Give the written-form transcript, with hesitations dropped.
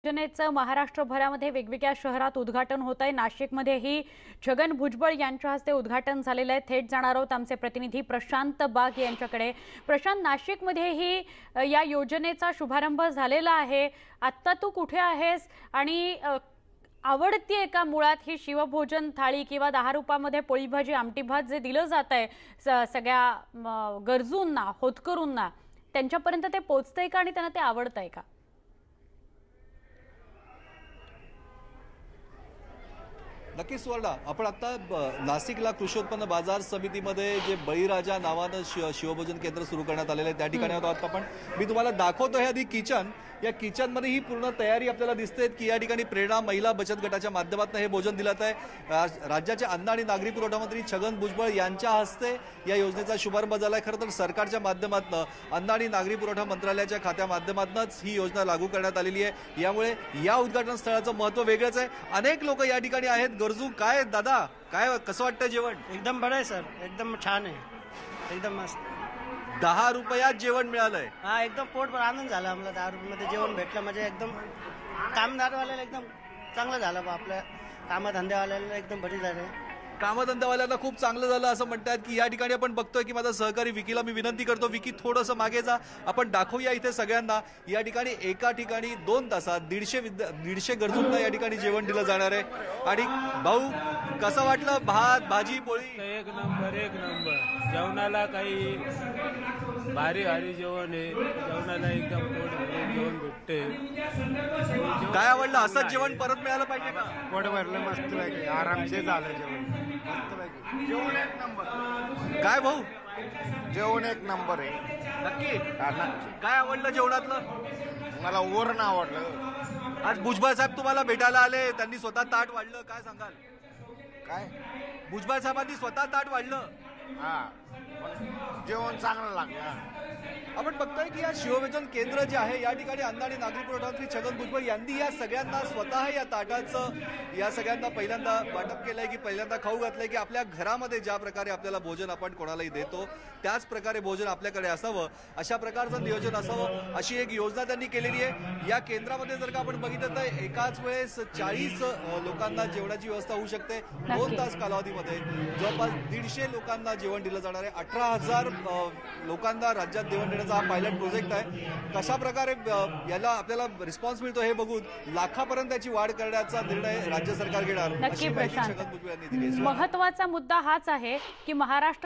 योजनेचं महाराष्ट्रभरामध्ये वेगवेगळ्या शहरात उद्घाटन होत आहे। नाशिकमध्येही छगन भुजबळ यांच्या हस्ते उद्घाटन झालेलं आहे। थेट जाणार आहोत आमचे प्रतिनिधी प्रशांत बाग यांच्याकडे। प्रशांत, नाशिकमध्येही या योजनेचा शुभारंभ झालेला आहे। आता तू कुठे आहेस आणि आवडतीये का मुळात ही शिवभोजन थाळी किंवा 10 रुपयामध्ये पोळी भाजी आमटी भात जे दिलं जात आहे सगळ्या गरजूंना, होतकरूंना, त्यांच्यापर्यंत ते पोहोचतंय का आणि त्यांना ते आवडतंय का? नक्कीच सुवर्णा, आपण आता नाशिकला कृषी उत्पन्न बाजार समितीमध्ये जे बळीराजा नावानं शिवभोजन केंद्र सुरू करण्यात आलेलं आहे त्या ठिकाणी आहोत आपण। मी तुम्हाला दाखवतो हे आधी किचन। या किचनमध्ये ही पूर्ण तयारी आपल्याला दिसते की या ठिकाणी प्रेरणा महिला बचत गटाच्या माध्यमातून हे भोजन दिलं आहे। राज्याचे अन्न आणि नागरी पुरवठा मंत्री छगन भुजबळ यांच्या हस्ते या योजनेचा शुभारंभ झाला आहे। खरं तर सरकारच्या माध्यमातून अन्न आणि नागरी पुरवठा मंत्रालयाच्या खात्या माध्यमातूनच ही योजना लागू करण्यात आलेली आहे। यामुळे या उद्घाटन स्थळाचं महत्त्व वेगळंच आहे। अनेक लोक या ठिकाणी आहेत, गरजू। काय दादा, काय कसं वाटतं जेवण? एकदम बरं आहे सर, एकदम छान आहे, एकदम मस्त। 10 रुपयात जेवण मिळालंय। हा, एकदम पोटभर आनंद झाला आम्हाला। 10 रुपयामध्ये जेवण भेटलं म्हणजे एकदम कामदारवाल्याला एकदम चांगलं झालं बा। आपल्या कामधंद्यावाल्याला एकदम बरी झाली। कामधंदावाल्यांना खूप चांगलं झालं असं म्हणतात की या ठिकाणी आपण बघतोय की माझा सहकारी विकीला मी विनंती करतो, विकी थोडंसं मागे जा, आपण दाखवूया इथे सगळ्यांना। या ठिकाणी एका ठिकाणी 2 तासात 150 गरजूंना या ठिकाणी जेवण दिलं जाणार आहे। आणि भाऊ, कसं वाटलं? भात भाजी पोळी एक नंबर, एक नंबर। जेवणाला काही भारी भारी जेवण आहे, जेवणाला एकदम पोट भरून जेवण भेटते। काय आवडलं? असंच जेवण परत मिळालं पाहिजे का? पोट भरलं, मस्त पैकी आरामशीर झालं जेवण, मस्त पैकी जेवण एक नंबर। काय भाऊ, जेवण एक नंबर आहे। नक्की? नक्की। काय आवडलं जेवणातलं? मला वरण आवडलं। आज भुजबळ साहेब तुम्हाला भेटायला आले, त्यांनी स्वतः ताट वाढलं, काय सांगाल? काय? भुजबळ साहेबांनी स्वतः ताट वाढलं। हा, जेवण चांगलं लागलं। आपण बघतोय की या शिवभोजन केंद्र जे आहे या ठिकाणी अन्न आणि नागरी पुरवठा मंत्री छगन भुजबळ यांनी या सगळ्यांना स्वतः या ताटाचं या सगळ्यांना पहिल्यांदा वाटप केलंय, की पहिल्यांदा खाऊ घातलंय की आपल्या घरामध्ये ज्या प्रकारे आपल्याला भोजन आपण कोणालाही देतो त्याच प्रकारे भोजन आपल्याकडे असावं, अशा प्रकारचं नियोजन असावं, अशी एक योजना त्यांनी केलेली आहे। या केंद्रामध्ये जर का आपण बघितलं तर एकाच वेळेस 40 लोकांना जेवणाची व्यवस्था होऊ शकते। 2 तास कालावधीमध्ये जवळपास 150 लोकांना जेवण दिलं जाणार आहे। 18,000 लोकांना राज्यात जेवण देण्याचा हा पायलट प्रोजेक्ट आहे। कशा प्रकारे याला आपल्याला रिस्पॉन्स मिळतो हे बघून लाखापर्यंत त्याची वाढ करण्याचा निर्णय राज्य सरकार घेणार, नक्की अशी माहिती प्रशांत, छगन भुजबळ यांनी दिली आहे। महत्त्वाचा मुद्दा हाच आहे की महाराष्ट्र